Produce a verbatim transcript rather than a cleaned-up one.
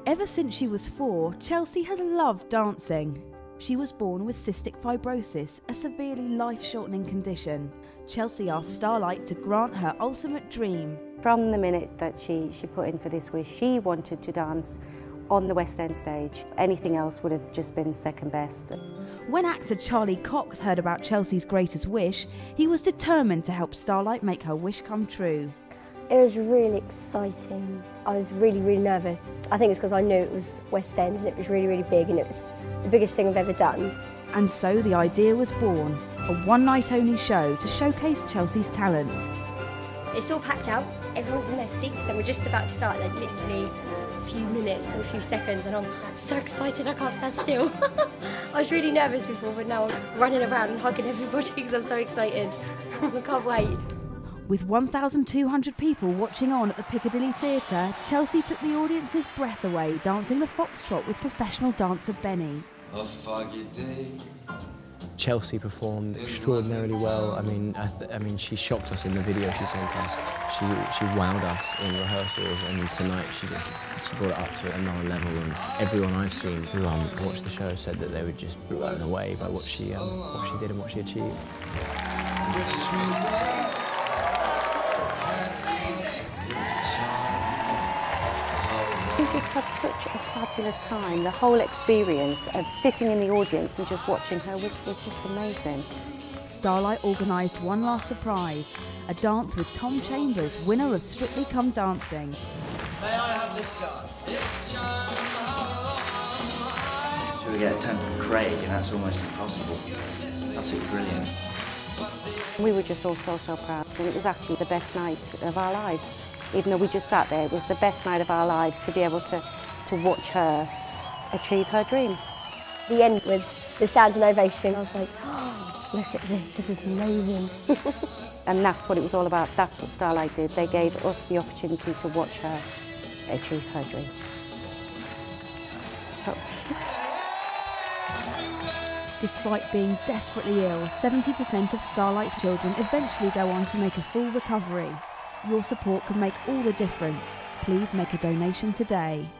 Ever since she was four, Chelsie has loved dancing. She was born with cystic fibrosis, a severely life-shortening condition. Chelsie asked Starlight to grant her ultimate dream. From the minute that she, she put in for this wish, she wanted to dance on the West End stage. Anything else would have just been second best. When actor Charlie Cox heard about Chelsea's greatest wish, he was determined to help Starlight make her wish come true. It was really exciting. I was really, really nervous. I think it's because I knew it was West End and it was really, really big and it was the biggest thing I've ever done. And so the idea was born, a one-night-only show to showcase Chelsea's talents. It's all packed out, everyone's in their seats and we're just about to start, like literally a few minutes, a few seconds, and I'm so excited I can't stand still. I was really nervous before, but now I'm running around and hugging everybody because I'm so excited. I can't wait. With one thousand two hundred people watching on at the Picadilly Theatre, Chelsie took the audience's breath away, dancing the foxtrot with professional dancer Benny. A foggy day. Chelsie performed extraordinarily well. I mean, I, th I mean, she shocked us in the video she sent us. She she wowed us in rehearsals, and tonight she just she brought it up to another level. And everyone I've seen who um, watched the show said that they were just blown away by what she um, what she did and what she achieved. We just had such a fabulous time. The whole experience of sitting in the audience and just watching her was, was just amazing. Starlight organised one last surprise, a dance with Tom Chambers, winner of Strictly Come Dancing. May I have this dance? So we get a ten from Craig, and that's almost impossible. Absolutely brilliant. We were just all so, so proud. And it was actually the best night of our lives. Even though we just sat there, it was the best night of our lives to be able to, to watch her achieve her dream. The end was the standing ovation. I was like, oh, look at this, this is amazing. And that's what it was all about. That's what Starlight did. They gave us the opportunity to watch her achieve her dream. So. Despite being desperately ill, seventy percent of Starlight's children eventually go on to make a full recovery. Your support can make all the difference. Please make a donation today.